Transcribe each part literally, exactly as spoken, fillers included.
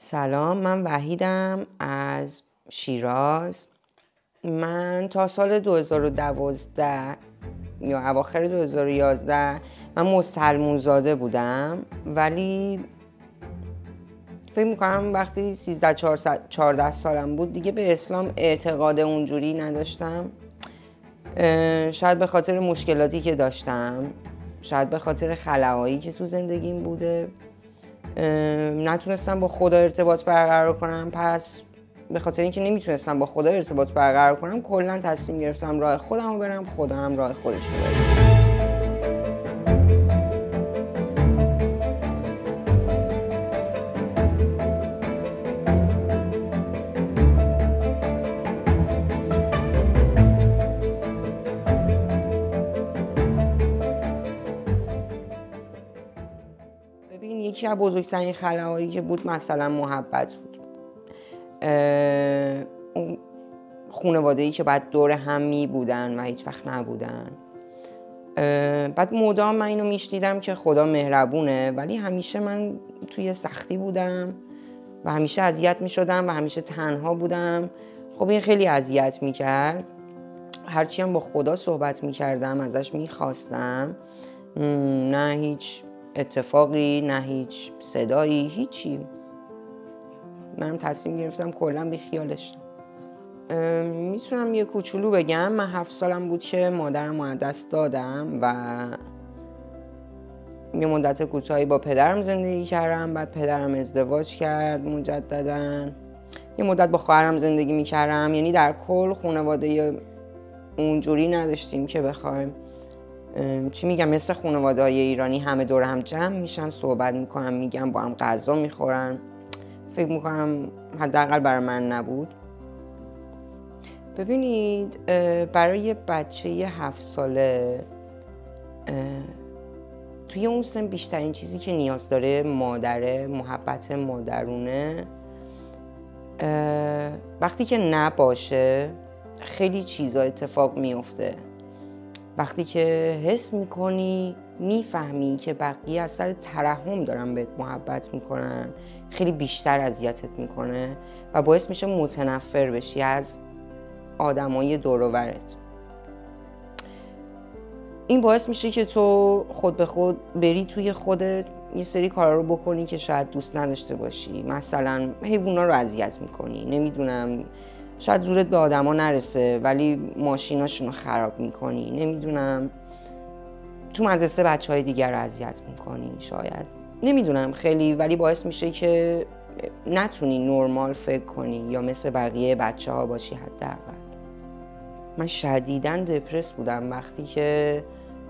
سلام، من وحیدم از شیراز. من تا سال دو هزار و دوازده یا اواخر دو هزار و یازده من مسلمون زاده بودم، ولی فکر میکنم وقتی سیزده چهارده سالم بود دیگه به اسلام اعتقاد اونجوری نداشتم. شاید به خاطر مشکلاتی که داشتم، شاید به خاطر خلاهایی که تو زندگیم بوده، نتونستم با خدا ارتباط برقرار کنم. پس به خاطر اینکه نمیتونستم با خدا ارتباط برقرار کنم کلا تصمیم گرفتم راه خودم رو برم، خدا هم راه خودش رو بره. ببین، یکی از بزرگترین خلاهایی که بود مثلا محبت بود. اون خانواده‌ای که بعد دور هم می بودن و هیچ وقت نبودن. بعد مدام من اینو میشنیدم که خدا مهربونه، ولی همیشه من توی سختی بودم و همیشه اذیت میشدم و همیشه تنها بودم. خب این خیلی اذیت میکرد. هرچی هم با خدا صحبت میکردم، ازش میخواستم، نه هیچ اتفاقی، نه هیچ صدایی، هیچی. منم تصمیم گرفتم کلا بی خیالش. میتونم یه کوچولو بگم، من هفت سالم بود که مادرم رو از دست دادم و یه مدت کوتاهی با پدرم زندگی کردم. بعد پدرم ازدواج کرد مجدداً. یه مدت با خواهرم زندگی میکردم. یعنی در کل خانواده اونجوری نداشتیم که بخوایم چی میگم مثل خانواده‌های ایرانی همه دور هم جمع میشن، صحبت میکنن، میگن، با هم غذا میخورن. فکر میکنم حداقل برای من نبود. ببینید، برای بچه هفت ساله توی اون سن بیشترین چیزی که نیاز داره مادره، محبت مادرونه. وقتی که نباشه خیلی چیزا اتفاق میفته. وقتی که حس میکنی، میفهمی که بقیه از سر ترحم دارن بهت محبت میکنن، خیلی بیشتر اذیتت میکنه و باعث میشه متنفر بشی از آدمای دور و برت. این باعث میشه که تو خود به خود بری توی خودت یه سری کارا رو بکنی که شاید دوست نداشته باشی. مثلا حیوونا رو اذیت میکنی، نمیدونم، شاید زورت به آدما نرسه ولی ماشیناشون رو خراب میکنی، نمیدونم، تو مدرسه بچهای دیگر رو اذیت میکنی، شاید نمیدونم خیلی، ولی باعث میشه که نتونی نرمال فکر کنی یا مثل بقیه بچه ها باشی. حداقل من شدیداً دپرس بودم وقتی که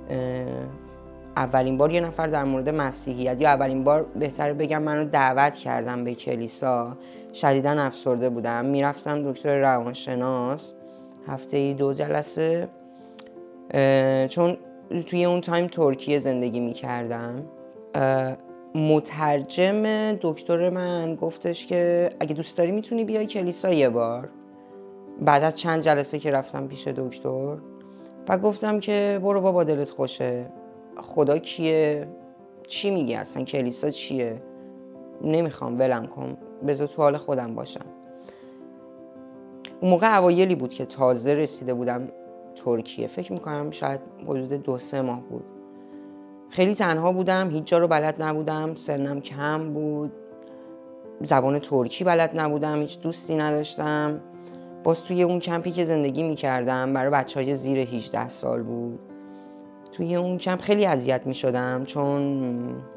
اولین بار یه نفر در مورد مسیحیت، یا اولین بار بهتره بگم منو دعوت کردم به کلیسا. شدیداً افسرده بودم. میرفتم دکتر روانشناس هفته‌ای دو جلسه، چون توی اون تایم ترکیه زندگی میکردم. مترجم دکتر من گفتش که اگه دوست داری میتونی بیای کلیسا یه بار. بعد از چند جلسه که رفتم پیش دکتر و گفتم که برو بابا دلت خوشه، خدا کیه؟ چی میگی اصلا؟ کلیسا چیه؟ نمیخوام، ولم کن، بذار تو حال خودم باشم. اون موقع اوایلی بود که تازه رسیده بودم ترکیه. فکر میکنم شاید حدود دو سه ماه بود. خیلی تنها بودم، هیچ جا رو بلد نبودم، سنم کم بود، زبان ترکی بلد نبودم، هیچ دوستی نداشتم. باز توی اون کمپی که زندگی میکردم برای بچهای زیر هجده سال بود. توی اون کمپ خیلی اذیت میشدم چون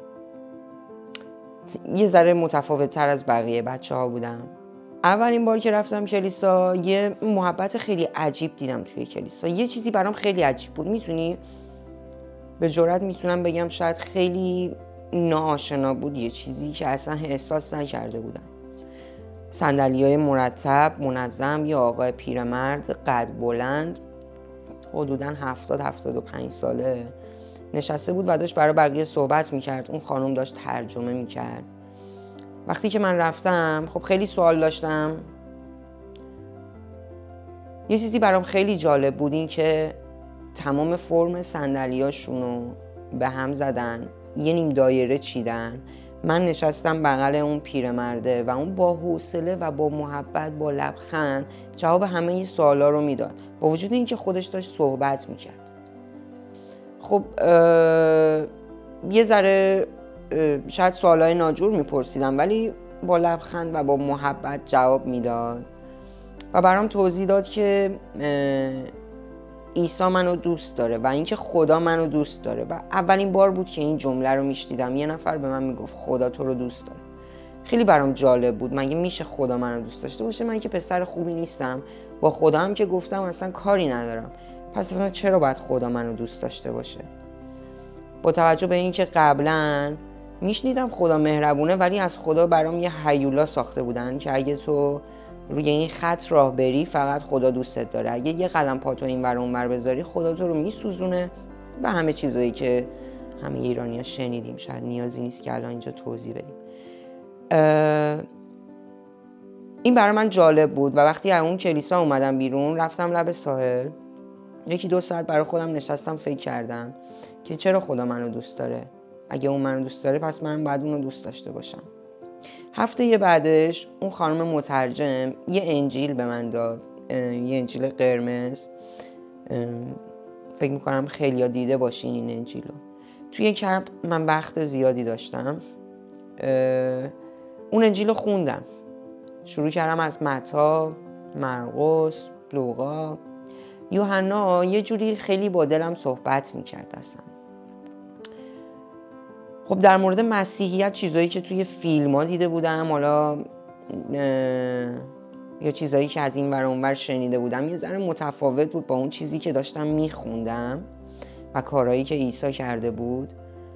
یه ذره متفاوت تر از بقیه بچه ها بودم. اولین بار که رفتم کلیسا یه محبت خیلی عجیب دیدم توی کلیسا. یه چیزی برام خیلی عجیب بود، میتونی به جرئت میتونم بگم شاید خیلی ناآشنا بود، یه چیزی که اصلا احساس نکرده بودم. صندلی‌های مرتب، منظم، یه آقای پیرمرد قد بلند، حدوداً هفتاد هفتاد و پنج ساله نشسته بود و داشت برای بقیه صحبت میکرد. اون خانم داشت ترجمه میکرد. وقتی که من رفتم خب خیلی سوال داشتم. یه چیزی برام خیلی جالب بود، این که تمام فرم صندلیاشونو به هم زدن، یه نیم دایره چیدن من نشستم بغل اون پیرمرده و اون با حوصله و با محبت با لبخند جواب همه این سوالا رو میداد، با وجود اینکه خودش داشت صحبت میکرد. خب یه ذره شاید سوالای ناجور میپرسیدم، ولی با لبخند و با محبت جواب میداد و برام توضیح داد که عیسی منو دوست داره و اینکه خدا منو دوست داره. و اولین بار بود که این جمله رو میشنیدم، یه نفر به من میگفت خدا تو رو دوست داره. خیلی برام جالب بود، مگه میشه خدا منو دوست داشته باشه؟ من که پسر خوبی نیستم، با خدا هم که گفتم اصلا کاری ندارم، پس اصلا چرا باید خدا منو دوست داشته باشه؟ با توجه به اینکه قبلا میشنیدم خدا مهربونه، ولی از خدا برام یه هیولا ساخته بودن که اگه تو روی این خط راه بری فقط خدا دوستت داره، اگه یه قدم پاتو این ور اون ور بذاری خدا تو رو میسوزونه و همه چیزایی که همه ایرانی‌ها شنیدیم. شاید نیازی نیست که الان اینجا توضیح بدیم. این برای من جالب بود و وقتی از اون کلیسا اومدم بیرون، رفتم لب ساحل، یکی دو ساعت برای خودم نشستم فکر کردم که چرا خدا منو دوست داره. اگه اون منو دوست داره پس من باید اونو دوست داشته باشم. هفته یه بعدش اون خانم مترجم یه انجیل به من داد، یه انجیل قرمز. فکر میکنم خیلی ها دیده باشین این انجیلو. توی کمپ من وقت زیادی داشتم، اون انجیلو خوندم. شروع کردم از متی، مرقس، لوقا. یوحنا یه جوری خیلی با دلم صحبت میکرد اصلا. خب در مورد مسیحیت چیزایی که توی فیلم ها دیده بودم، حالا یا چیزایی که از این ور اون ور شنیده بودم، یه ذره متفاوت بود با اون چیزی که داشتم میخوندم و کارهایی که عیسی کرده بود.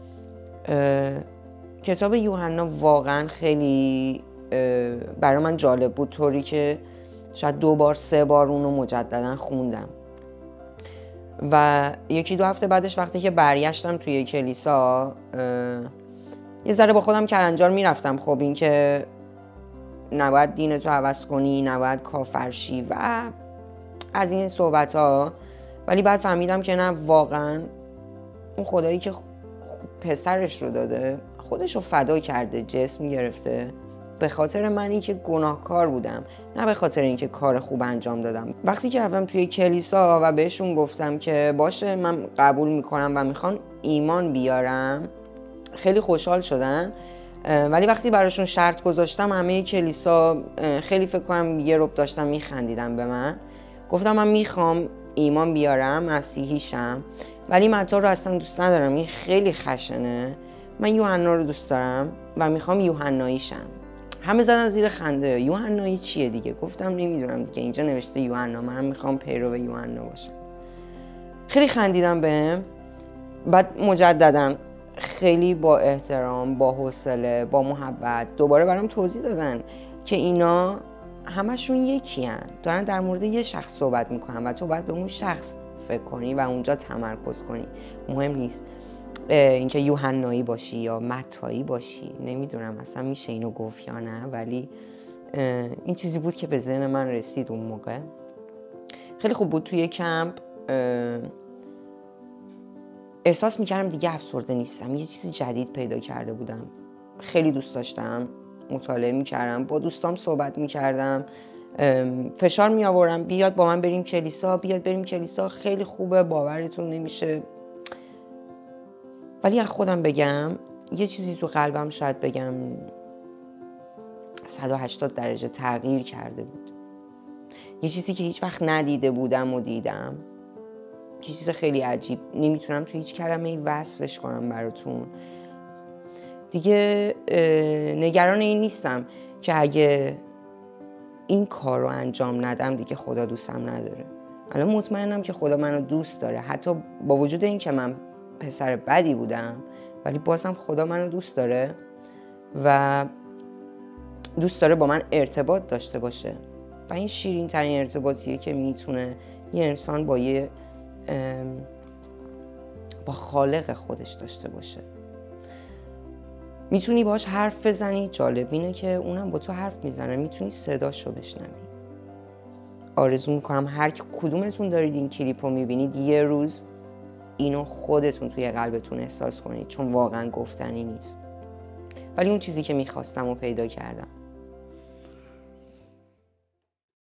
کتاب یوحنا واقعا خیلی برای من جالب بود، طوری که شاید دو بار سه بار اونو مجددا خوندم. و یکی دو هفته بعدش وقتی که برگشتم توی کلیسا، یه ذره با خودم کلنجار میرفتم. خب این که نباید دینتو عوض کنی، نباید کافر شی و از این صحبت ها. ولی بعد فهمیدم که نه، واقعا اون خدایی که پسرش رو داده خودش رو فدا کرده، جسم گرفته به خاطر منی که گناهکار بودم، نه به خاطر اینکه کار خوب انجام دادم. وقتی که رفتم توی کلیسا و بهشون گفتم که باشه من قبول میکنم و میخوان ایمان بیارم، خیلی خوشحال شدن. ولی وقتی براشون شرط گذاشتم، همه کلیسا خیلی فکر کنم یه رب داشتم میخندیدن به من. گفتم من میخوام ایمان بیارم، مسیحی شم، ولی متی رو اصلا دوست ندارم، این خیلی خشنه. من یوحنا رو دوست دارم و میخوام یوحنایی شم. همه زدن زیر خنده. یوحنایی چیه دیگه؟ گفتم نمیدونم دیگه، اینجا نوشته یوحنا، من میخوام پیرو یوحنا باشم. خیلی خندیدم بهم. بعد مجددا خیلی با احترام، با حوصله، با محبت دوباره برام توضیح دادن که اینا همشون یکی هن. دارن در مورد یه شخص صحبت میکنن و تو باید به اون شخص فکر کنی و اونجا تمرکز کنی. مهم نیست اینکه یوحنایی باشی یا متایی باشی، نمیدونم اصلا میشه اینو گفت یا نه، ولی این چیزی بود که به ذهن من رسید اون موقع. خیلی خوب بود. توی کمپ احساس میکردم دیگه افسرده نیستم، یه چیزی جدید پیدا کرده بودم. خیلی دوست داشتم، مطالعه میکردم، با دوستام صحبت میکردم، فشار میآوردم بیاد با من بریم کلیسا، بیاد بریم کلیسا، خیلی خوبه، باورتون نمیشه. ولی از خودم بگم یه چیزی تو قلبم شاید بگم صد و هشتاد درجه تغییر کرده بود. یه چیزی که هیچ وقت ندیده بودم و دیدم. یه چیز خیلی عجیب، نمیتونم تو هیچ کلمه‌ای وصفش کنم براتون. دیگه نگران این نیستم که اگه این کار رو انجام ندم دیگه خدا دوستم نداره. الان مطمئنم که خدا منو دوست داره، حتی با وجود این که من پسر بدی بودم، ولی بازم خدا منو دوست داره و دوست داره با من ارتباط داشته باشه. و این شیرین ترین ارتباطیه که میتونه یه انسان با یه با خالق خودش داشته باشه. میتونی باهاش حرف بزنی، جالب اینه که اونم با تو حرف میزنه، میتونی صداشو بشنوی. آرزو میکنم هر کدومتون دارید این کلیپو میبینید یه روز اینو خودتون توی قلبتون احساس کنید، چون واقعا گفتنی نیست. ولی اون چیزی که میخواستم رو پیدا کردم.